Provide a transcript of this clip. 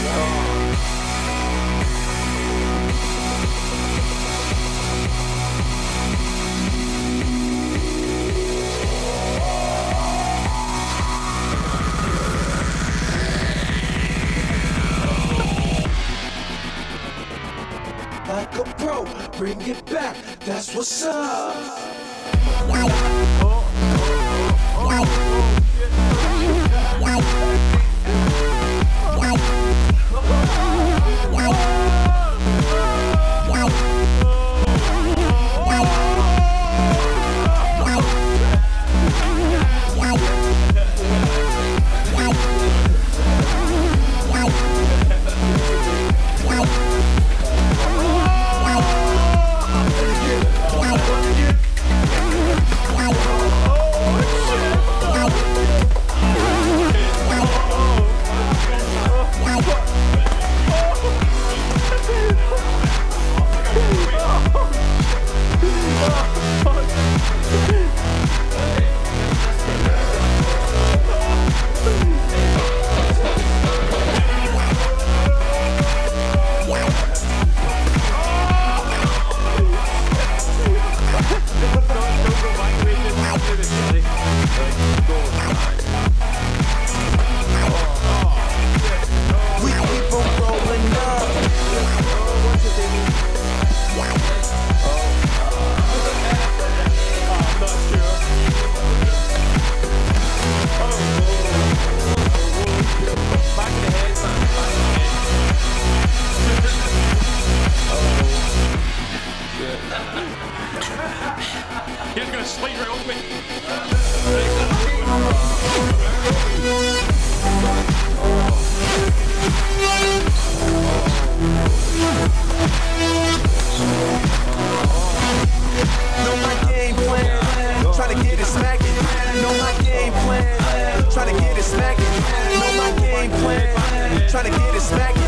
Like a pro, bring it back, that's what's up. He's gonna slide right off me. Know my game plan, try to get it smacking. Know my game plan, try to get it smacking. Know my game plan, try to get it smacking.